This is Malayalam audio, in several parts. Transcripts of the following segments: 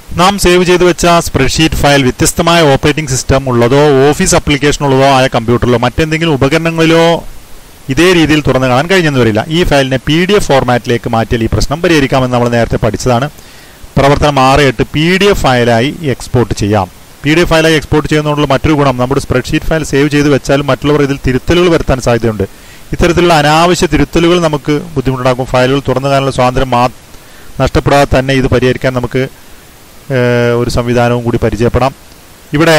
നാം സേവ് ചെയ്തു വെച്ച സ്പ്രെഡ്ഷീറ്റ് ഫയൽ വ്യത്യസ്തമായ ഓപ്പറേറ്റിംഗ് സിസ്റ്റം ഉള്ളതോ ഓഫീസ് ആപ്ലിക്കേഷൻ ഉള്ളതോ ആയ കമ്പ്യൂട്ടറിലോ മറ്റെന്തെങ്കിലും ഉപകരണങ്ങളിലോ ഇതേ രീതിയിൽ തുറന്നു കാണാൻ കഴിഞ്ഞെന്ന് വരില്ല. ഈ ഫയലിനെ PDF ഫോർമാറ്റിലേക്ക് മാറ്റിയാൽ ഈ പ്രശ്നം പരിഹരിക്കാമെന്ന് നമ്മൾ നേരത്തെ പഠിച്ചതാണ്. പ്രവർത്തനം 6.8 PDF ഫയലായി എക്സ്പോർട്ട് ചെയ്യാം. PDF ഫയലായി എക്സ്പോർട്ട് ചെയ്യുന്നതുകൊണ്ടുള്ള മറ്റൊരു ഗുണം, നമ്മുടെ സ്പ്രെഡ്ഷീറ്റ് ഫയൽ സേവ് ചെയ്ത് വെച്ചാലും മറ്റുള്ളവർ ഇതിൽ തിരുത്തലുകൾ വരുത്താൻ സാധ്യതയുണ്ട്. ഇത്തരത്തിലുള്ള അനാവശ്യ തിരുത്തലുകൾ നമുക്ക് ബുദ്ധിമുട്ടുണ്ടാക്കും. ഫയലുകൾ തുറന്നു കാണാനുള്ള സ്വാതന്ത്ര്യം നഷ്ടപ്പെടാതെ തന്നെ ഇത് പരിഹരിക്കാൻ നമുക്ക് ഒരു സംവിധാനവും കൂടി പരിചയപ്പെടാം. ഇവിടെ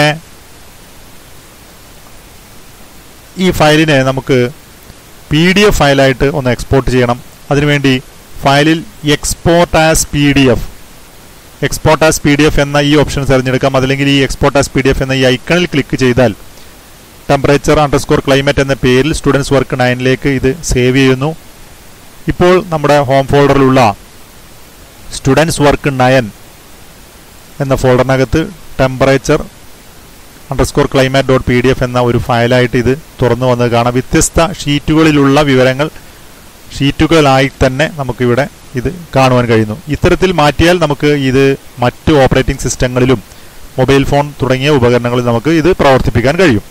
ഈ ഫയലിനെ നമുക്ക് PDF ഫയലായിട്ട് ഒന്ന് എക്സ്പോർട്ട് ചെയ്യണം. അതിനുവേണ്ടി ഫയലിൽ എക്സ്പോർട്ട് ആസ് PDF എന്ന ഈ ഓപ്ഷൻ തിരഞ്ഞെടുക്കാം. അതല്ലെങ്കിൽ ഈ എക്സ്പോർട്ട് ആസ് PDF എന്ന ഈ ഐക്കണിൽ ക്ലിക്ക് ചെയ്താൽ temperature_climate എന്ന പേരിൽ സ്റ്റുഡൻസ് വർക്ക് 9ലേക്ക് ഇത് സേവ് ചെയ്യുന്നു. ഇപ്പോൾ നമ്മുടെ ഹോം ഫോൾഡറിലുള്ള സ്റ്റുഡൻസ് വർക്ക് 9 എന്ന ഫോൾഡറിനകത്ത് temperature_climate.pdf എന്ന ഒരു ഫയലായിട്ട് ഇത് തുറന്നു വന്നത് കാണാം. വ്യത്യസ്ത ഷീറ്റുകളിലുള്ള വിവരങ്ങൾ ഷീറ്റുകളായി തന്നെ നമുക്കിവിടെ ഇത് കാണുവാൻ കഴിയുന്നു. ഇത്തരത്തിൽ മാറ്റിയാൽ നമുക്ക് ഇത് മറ്റ് ഓപ്പറേറ്റിംഗ് സിസ്റ്റങ്ങളിലും മൊബൈൽ ഫോൺ തുടങ്ങിയ ഉപകരണങ്ങളിൽ നമുക്ക് ഇത് പ്രവർത്തിപ്പിക്കാൻ കഴിയും.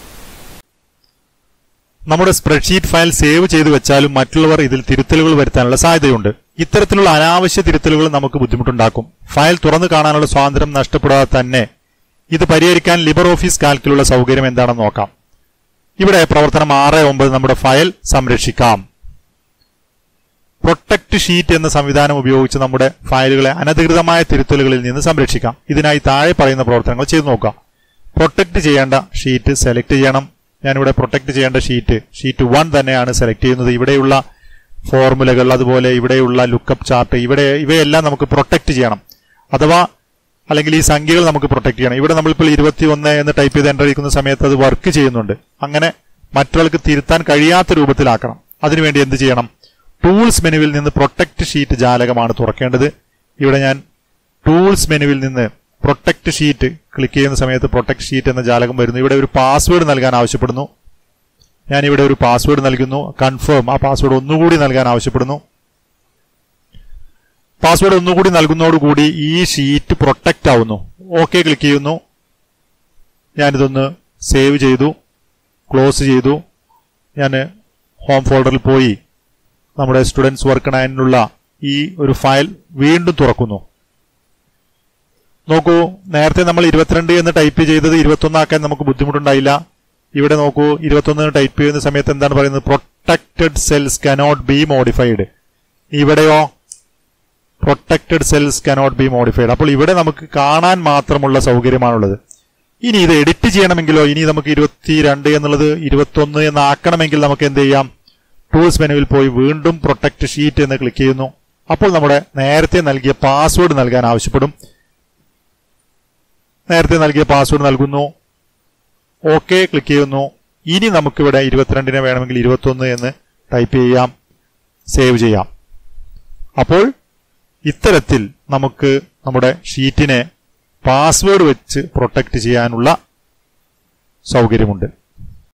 നമ്മുടെ സ്പ്രെഡ്ഷീറ്റ് ഫയൽ സേവ് ചെയ്തു വെച്ചാലും മറ്റുള്ളവർ ഇതിൽ തിരുത്തലുകൾ വരുത്താനുള്ള സാധ്യതയുണ്ട്. ഇത്തരത്തിലുള്ള അനാവശ്യ തിരുത്തലുകൾ നമുക്ക് ബുദ്ധിമുട്ടുണ്ടാക്കും. ഫയൽ തുറന്നു കാണാനുള്ള സ്വാതന്ത്ര്യം നഷ്ടപ്പെടാതെ തന്നെ ഇത് പരിഹരിക്കാൻ ലിബ്രിയോഫീസ് കാൽക്കിലുള്ള സൗകര്യം എന്താണെന്ന് നോക്കാം. ഇവിടെ പ്രവർത്തനം 6.9 നമ്മുടെ ഫയൽ സംരക്ഷിക്കാം. പ്രൊട്ടക്ട് ഷീറ്റ് എന്ന സംവിധാനം ഉപയോഗിച്ച് നമ്മുടെ ഫയലുകളെ അനധികൃതമായ തിരുത്തലുകളിൽ നിന്ന് സംരക്ഷിക്കാം. ഇതിനായി താഴെ പറയുന്ന പ്രവർത്തനങ്ങൾ ചെയ്തു നോക്കാം. പ്രൊട്ടക്ട് ചെയ്യേണ്ട ഷീറ്റ് സെലക്ട് ചെയ്യണം. ഞാനിവിടെ പ്രൊട്ടക്ട് ചെയ്യേണ്ട ഷീറ്റ് 1 തന്നെയാണ് സെലക്ട് ചെയ്യുന്നത്. ഇവിടെയുള്ള ഫോർമുലകൾ, അതുപോലെ ഇവിടെയുള്ള ലുക്കപ്പ് ചാർട്ട്, ഇവയെല്ലാം നമുക്ക് പ്രൊട്ടക്ട് ചെയ്യണം. അല്ലെങ്കിൽ ഈ സംഖ്യകൾ നമുക്ക് പ്രൊട്ടക്ട് ചെയ്യണം. ഇവിടെ നമ്മളിപ്പോൾ 21 എന്ന് ടൈപ്പ് ചെയ്ത് എൻ്റർ അടിക്കുന്ന സമയത്ത് അത് വർക്ക് ചെയ്യുന്നുണ്ട്. അങ്ങനെ മറ്റൊരാൾക്ക് തിരുത്താൻ കഴിയാത്ത രൂപത്തിലാക്കണം. അതിനുവേണ്ടി എന്ത് ചെയ്യണം? ടൂൾസ് മെനുവിൽ നിന്ന് പ്രൊട്ടക്ട് ഷീറ്റ് ജാലകമാണ് തുറക്കേണ്ടത്. ഇവിടെ ഞാൻ ടൂൾസ് മെനുവിൽ നിന്ന് പ്രൊട്ടക്ട് ഷീറ്റ് ക്ലിക്ക് ചെയ്യുന്ന സമയത്ത് പ്രൊട്ടക്ട് ഷീറ്റ് എന്ന ജാലകം വരുന്നു. ഇവിടെ ഒരു പാസ്വേഡ് നൽകാൻ ആവശ്യപ്പെടുന്നു. ഞാനിവിടെ ഒരു പാസ്വേഡ് നൽകുന്നു. കൺഫേം, ആ പാസ്വേഡ് ഒന്നുകൂടി നൽകാൻ ആവശ്യപ്പെടുന്നു. പാസ്വേഡ് ഒന്നുകൂടി നൽകുന്നതോടുകൂടി ഈ ഷീറ്റ് പ്രൊട്ടക്റ്റ് ആവുന്നു. ഓക്കെ ക്ലിക്ക് ചെയ്യുന്നു. ഞാനിതൊന്ന് സേവ് ചെയ്തു, ക്ലോസ് ചെയ്തു. ഞാൻ ഹോം ഫോൾഡറിൽ പോയി നമ്മുടെ സ്റ്റുഡൻസ് വർക്ക് 9നുള്ള ഈ ഒരു ഫയൽ വീണ്ടും തുറക്കുന്നു. നോക്കൂ, നേരത്തെ നമ്മൾ 22 എന്ന് ടൈപ്പ് ചെയ്തത് 21 ആക്കാൻ നമുക്ക് ബുദ്ധിമുട്ടുണ്ടായില്ല. ഇവിടെ നോക്കൂ, 21 ടൈപ്പ് ചെയ്യുന്ന സമയത്ത് എന്താണ് പറയുന്നത്? Protected cells cannot be modified. ഇവിടെയോ protected cells cannot be modified. അപ്പോൾ ഇവിടെ നമുക്ക് കാണാൻ മാത്രമുള്ള സൗകര്യമാണുള്ളത്. ഇനി ഇത് എഡിറ്റ് ചെയ്യണമെങ്കിലോ, ഇനി നമുക്ക് 22 എന്നുള്ളത് 21 എന്നാക്കണമെങ്കിൽ നമുക്ക് എന്ത് ചെയ്യാം? ടൂൾസ് മെനുവിൽ പോയി വീണ്ടും പ്രൊട്ടക്ട് ഷീറ്റ് എന്ന് ക്ലിക്ക് ചെയ്യുന്നു. അപ്പോൾ നമ്മുടെ നേരത്തെ നൽകിയ പാസ്വേഡ് നൽകാൻ ആവശ്യപ്പെടും. നേരത്തെ നൽകിയ പാസ്വേഡ് നൽകുന്നു. ഓക്കെ ക്ലിക്ക് ചെയ്യുന്നു. ഇനി നമുക്കിവിടെ 22 വേണമെങ്കിൽ 21 എന്ന് ടൈപ്പ് ചെയ്യാം, സേവ് ചെയ്യാം. അപ്പോൾ ഇത്തരത്തിൽ നമുക്ക് നമ്മുടെ ഷീറ്റിനെ പാസ്വേഡ് വെച്ച് പ്രൊട്ടക്ട് ചെയ്യാനുള്ള സൗകര്യമുണ്ട്.